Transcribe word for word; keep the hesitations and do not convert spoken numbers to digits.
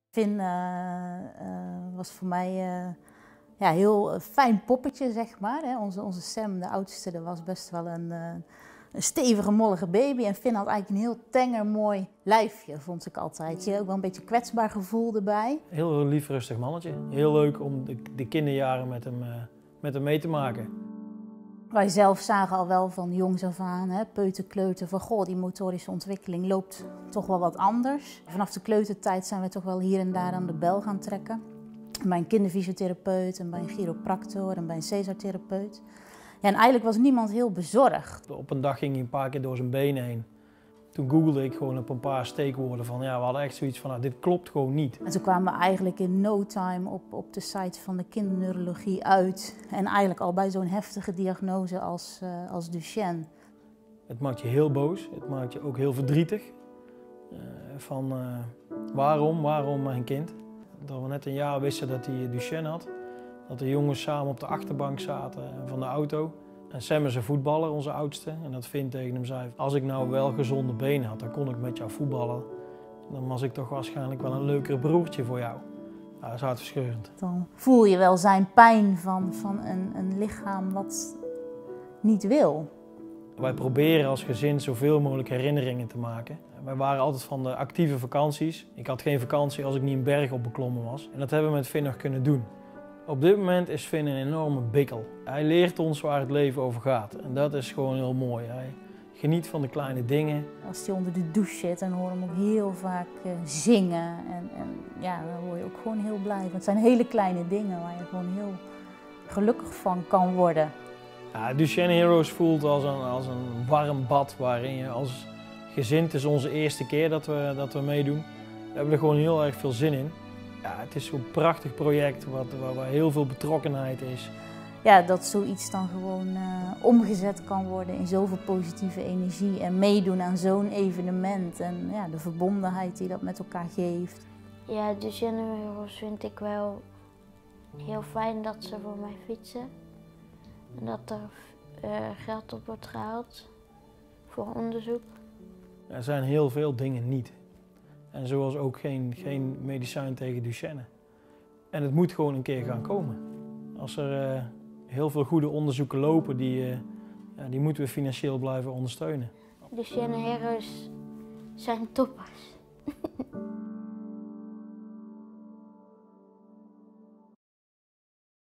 Finn uh, uh, was voor mij uh, ja, heel uh, fijn poppetje, zeg maar. Hè. Onze, onze Sam, de oudste, dat was best wel een, uh, een stevige, mollige baby. En Finn had eigenlijk een heel tenger, mooi lijfje, vond ik altijd. Je had ook wel een beetje kwetsbaar gevoel erbij. Heel lief, rustig mannetje. Heel leuk om de, de kinderjaren met hem, uh, met hem mee te maken. Wij zelf zagen al wel van jongs af aan, hè, peuter, kleuter, van goh, die motorische ontwikkeling loopt toch wel wat anders. Vanaf de kleutertijd zijn we toch wel hier en daar aan de bel gaan trekken. Bij een kinderfysiotherapeut en bij een chiropractor en bij een Cesartherapeut. Ja, en eigenlijk was niemand heel bezorgd. Op een dag ging hij een paar keer door zijn benen heen. Toen googelde ik gewoon op een paar steekwoorden van, ja, we hadden echt zoiets van, nou, dit klopt gewoon niet. En toen kwamen we eigenlijk in no time op, op de site van de kinderneurologie uit. En eigenlijk al bij zo'n heftige diagnose als, uh, als Duchenne. Het maakt je heel boos, het maakt je ook heel verdrietig. Uh, van uh, waarom, waarom mijn kind? Dat we net een jaar wisten dat hij Duchenne had. Dat de jongens samen op de achterbank zaten van de auto. En Sam is een voetballer, onze oudste. En dat Finn tegen hem zei, als ik nou wel gezonde benen had, dan kon ik met jou voetballen. Dan was ik toch waarschijnlijk wel een leukere broertje voor jou. Ja, dat is hartverscheurend. Dan voel je wel zijn pijn van, van een, een lichaam wat niet wil. Wij proberen als gezin zoveel mogelijk herinneringen te maken. Wij waren altijd van de actieve vakanties. Ik had geen vakantie als ik niet een berg opbeklommen was. En dat hebben we met Finn nog kunnen doen. Op dit moment is Finn een enorme bikkel. Hij leert ons waar het leven over gaat. En dat is gewoon heel mooi. Hij geniet van de kleine dingen. Als hij onder de douche zit, dan hoor je hem ook heel vaak uh, zingen. En, en ja, dan word je ook gewoon heel blij. Want het zijn hele kleine dingen waar je gewoon heel gelukkig van kan worden. Ja, Duchenne Heroes voelt als een, als een warm bad waarin je als gezin, het is onze eerste keer dat we, dat we meedoen. We hebben er gewoon heel erg veel zin in. Ja, het is zo'n prachtig project wat, waar, waar heel veel betrokkenheid is. Ja, dat zoiets dan gewoon uh, omgezet kan worden in zoveel positieve energie en meedoen aan zo'n evenement en ja, de verbondenheid die dat met elkaar geeft. Ja, de Duchenne Heroes vind ik wel heel fijn dat ze voor mij fietsen. En dat er uh, geld op wordt gehaald voor onderzoek. Er zijn heel veel dingen niet. En zoals ook geen, geen medicijn tegen Duchenne. En het moet gewoon een keer gaan komen. Als er uh, heel veel goede onderzoeken lopen, die, uh, ja, die moeten we financieel blijven ondersteunen. Duchenne Heroes zijn toppers.